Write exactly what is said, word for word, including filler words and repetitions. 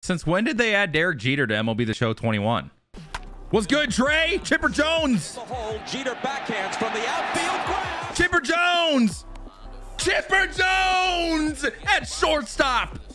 Since when did they add Derek Jeter to M L B The Show twenty-one? What's good, Trey? Chipper Jones. The hole, Jeter backhands from the outfield grab. Chipper Jones. Chipper Jones at shortstop.